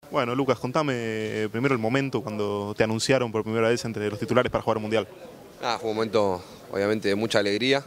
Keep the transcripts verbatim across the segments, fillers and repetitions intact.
Bueno, Lucas, contame primero el momento cuando te anunciaron por primera vez entre los titulares para jugar un mundial. Nada, fue un momento obviamente de mucha alegría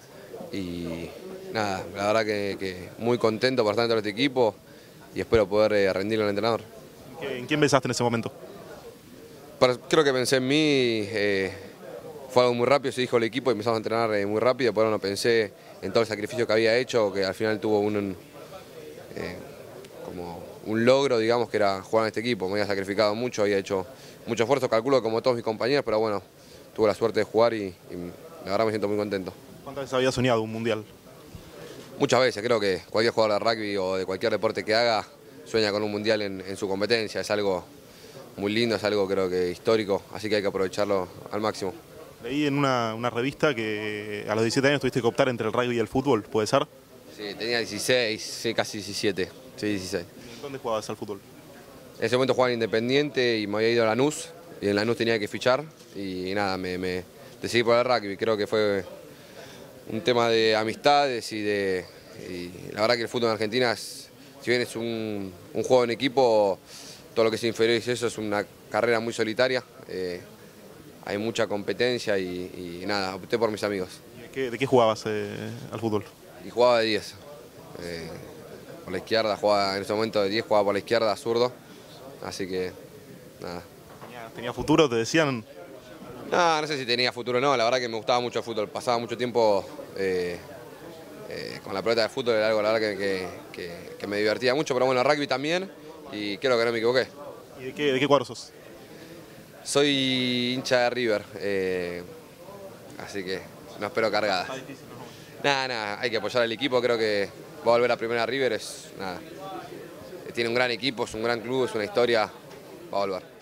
y nada, la verdad que, que muy contento por estar dentro de este equipo y espero poder eh, rendirle al entrenador. ¿En, qué- en quién pensaste en ese momento? Pero creo que pensé en mí, eh, fue algo muy rápido, se dijo el equipo y empezamos a entrenar eh, muy rápido, pero no pensé en todo el sacrificio que había hecho, que al final tuvo un, un, eh, como un logro, digamos, que era jugar en este equipo. Me había sacrificado mucho, había hecho mucho esfuerzo, calculo como todos mis compañeros, pero bueno, tuve la suerte de jugar y, y la verdad me siento muy contento. ¿Cuántas veces habías soñado un mundial? Muchas veces, creo que cualquier jugador de rugby o de cualquier deporte que haga sueña con un mundial en, en su competencia, es algo muy lindo, es algo creo que histórico, así que hay que aprovecharlo al máximo. Leí en una, una revista que a los diecisiete años tuviste que optar entre el rugby y el fútbol, ¿puede ser? Sí, tenía dieciséis, sí, casi diecisiete, sí, dieciséis. ¿En dónde jugabas al fútbol? En ese momento jugaba en Independiente y me había ido a Lanús, y en Lanús tenía que fichar, y nada, me, me decidí por el rugby. Creo que fue un tema de amistades y de... Y la verdad que el fútbol en Argentina, es, si bien es un, un juego en equipo, todo lo que es inferior y eso es una carrera muy solitaria. Eh, hay mucha competencia y, y nada, opté por mis amigos. ¿Y ¿De qué, de qué jugabas eh, al fútbol? Y jugaba de diez. Eh, por la izquierda, jugaba en ese momento de diez, jugaba por la izquierda, zurdo. Así que, nada. ¿Tenía, tenía futuro, te decían? No, no sé si tenía futuro o no, la verdad que me gustaba mucho el fútbol. Pasaba mucho tiempo eh, eh, con la pelota de fútbol, era algo la verdad que, que, que, que me divertía mucho, pero bueno, rugby también, y creo que no me equivoqué. ¿Y de qué, de qué cuadro sos? Soy hincha de River, eh, así que no espero cargada. Nada, nada, hay que apoyar al equipo, creo que va a volver a primera River, es nada. Tiene un gran equipo, es un gran club, es una historia, va a volver.